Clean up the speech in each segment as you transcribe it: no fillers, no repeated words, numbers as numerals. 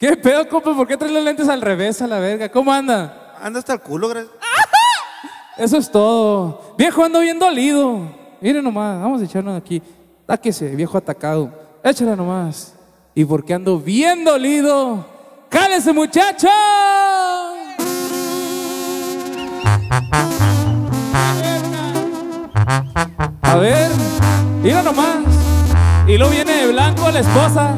¿Qué pedo, compa? ¿Por qué traes los lentes al revés a la verga? ¿Cómo anda? Anda hasta el culo, gracias. Eso es todo. Viejo, ando bien dolido. Miren nomás, vamos a echarnos aquí. Táquese, viejo atacado. Échale nomás. ¿Y por qué ando bien dolido? ¡Cálese, muchacho! A ver, mira nomás. Y luego viene de blanco la esposa.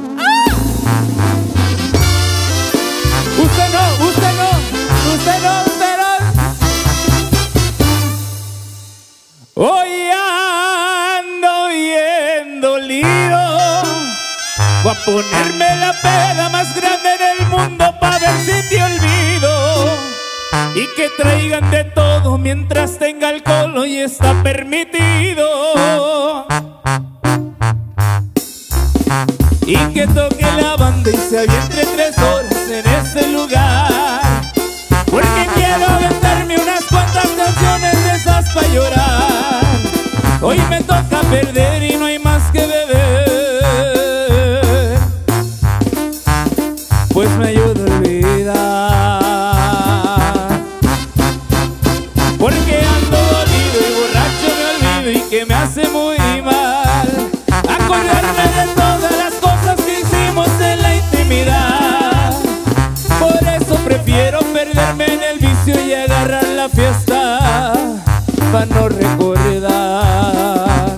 Usted no, usted no, usted no, usted no. Hoy ando bien dolido. Voy a ponerme la peda más grande del mundo pa' ver si te olvido. Y que traigan de todo mientras tenga alcohol y está permitido. Y que toque la banda y se aviente 3 horas en este lugar. Porque quiero aventarme unas cuantas canciones de esas pa' llorar. Hoy me toca perder y no hay más que beber. Pues me ayuda a olvidar. Porque ando dolido y borracho me olvido y que me hace muy mal acordarme de todas las cosas que hicimos en la intimidad. Por eso prefiero perderme en el vicio y agarrar la fiesta pa' no recordar.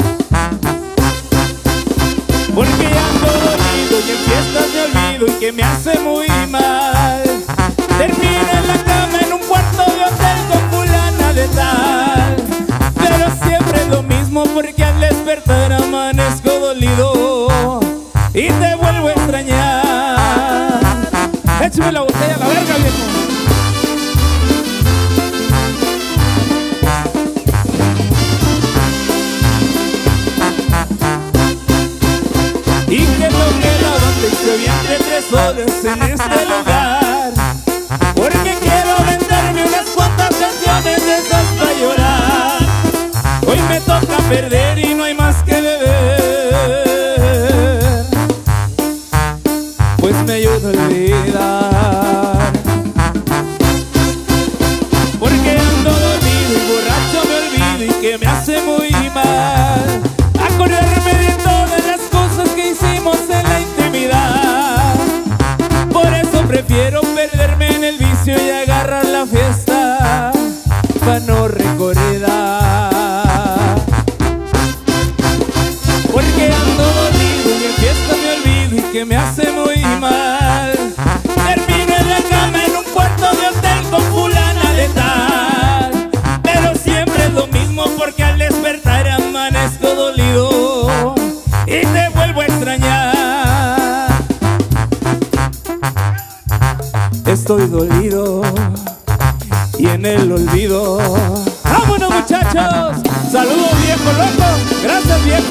Porque ando dolido y en fiestas me olvido y que me hace muy mal. Termino en la cama en un cuarto de hotel con fulana de tal. Pero siempre es lo mismo porque al despertar amanezco dolido y te vuelvo a extrañar. Échame la botella a la verga, viejo. Y que toque la banda y se aviente 3 horas en este lugar. Porque quiero aventarme unas cuantas canciones de esas para llorar. Hoy me toca perder y no hay más que beber. Pues me ayuda a olvidar. Porque ando dormido y borracho me olvido y que me hace muy mal acordarme de todas las cosas que hicimos en la intimidad. Por eso prefiero perderme en el vicio y agarrar la fiesta pa' no recordar. Porque ando dormido y en fiesta me olvido y que me hace muy mal. Termino en la cama en un cuarto de hotel con fulana de tal. Pero siempre es lo mismo porque al despertar amanezco dolido y te vuelvo a extrañar. Estoy dolido y en el olvido. ¡Vámonos, muchachos! ¡Saludos, viejo loco! ¡Gracias, viejo!